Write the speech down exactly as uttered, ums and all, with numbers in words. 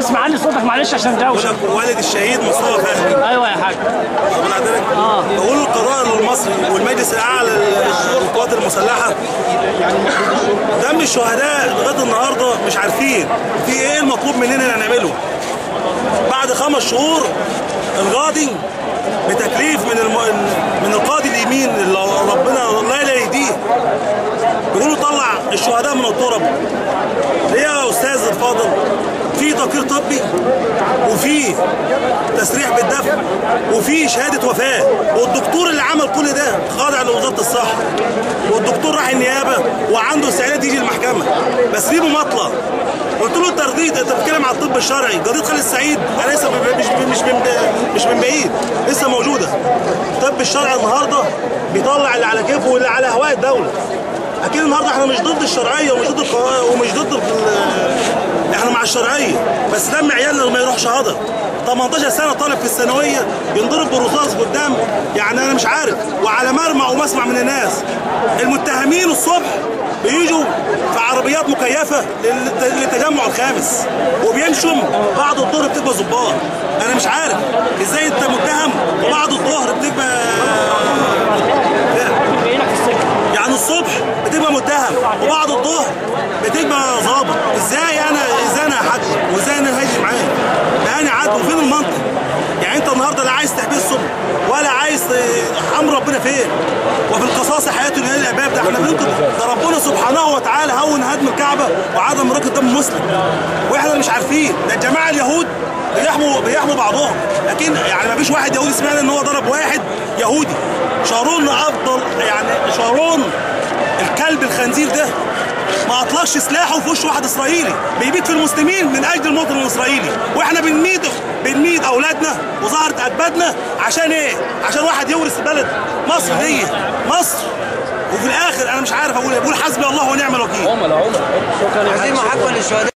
اسمع عني صوتك معلش عشان دوشه. والد الشهيد مصطفى فهمي. ايوه يا حاج. ربنا يعدلك. اه بقول القضاء المصري والمجلس الاعلى للقوات المسلحه، دم الشهداء لغايه النهارده مش عارفين في ايه المطلوب مننا نعمله. بعد خمس شهور القاضي بتكليف من الم... من القاضي اليمين اللي ربنا لا يهديه، بيقولوا طلع الشهداء من التراب. ليه يا استاذ الفاضل؟ في تقرير طبي وفي تسريح بالدفن وفي شهاده وفاه، والدكتور اللي عمل كل ده خاضع لوزاره الصحه، والدكتور راح النيابه وعنده استعداد يجي المحكمه، بس ليه مماطله. قلت له الترديد انت بتتكلم على الطب الشرعي، قضيه خالد سعيد انا لسه مش مش من مش من بعيد لسه موجوده. الطب الشرعي النهارده بيطلع اللي على كيفه واللي على هواء الدوله. اكيد النهارده احنا مش ضد الشرعيه ومش ضد ومش ضد احنا مع الشرعيه، بس دم عيالنا ما يروحش هدر. تمنتاشر سنه طالب في الثانويه ينضرب بالرصاص قدام، يعني انا مش عارف، وعلى مرمى ومسمع من الناس. المتهمين الصبح بيجوا في عربيات مكيفه للتجمع الخامس وبيمشوا بعد الظهر بتبقى ظباط. انا مش عارف ازاي انت متهم وبعد الظهر بتبقى يعني الصبح بتبقى متهم وبعد الظهر بتبقى ظابط. ازاي انا ازاي انا احكم وازاي انا هاجي معاك؟ يعني عدل وفين المنطق؟ يعني انت النهارده لا عايز تحبسهم ولا عايز امر ربنا فين؟ وفي القصاص حياه الهلال الاباب. ده احنا بننقذ، ده ربنا سبحانه وتعالى هون هدم الكعبه وعدم راقه دم مسلم، واحنا مش عارفين. ده الجماعه اليهود بيحموا بيحموا بعضهم، لكن يعني ما فيش واحد يهودي سمعنا ان هو ضرب واحد يهودي. شارون افضل، يعني شارون الكلب الخنزير ده ما اطلقش سلاحه في وش واحد اسرائيلي بيبيد في المسلمين من اجل المواطن الاسرائيلي، واحنا بنميد بنميد اولادنا وظهرت اجدادنا عشان ايه؟ عشان واحد يورث البلد مصر دي مصر. وفي الاخر انا مش عارف اقول ايه، بقول حسبي الله ونعم الوكيل. عمر عمر شكرا. عايزين محاكمه للشهداء.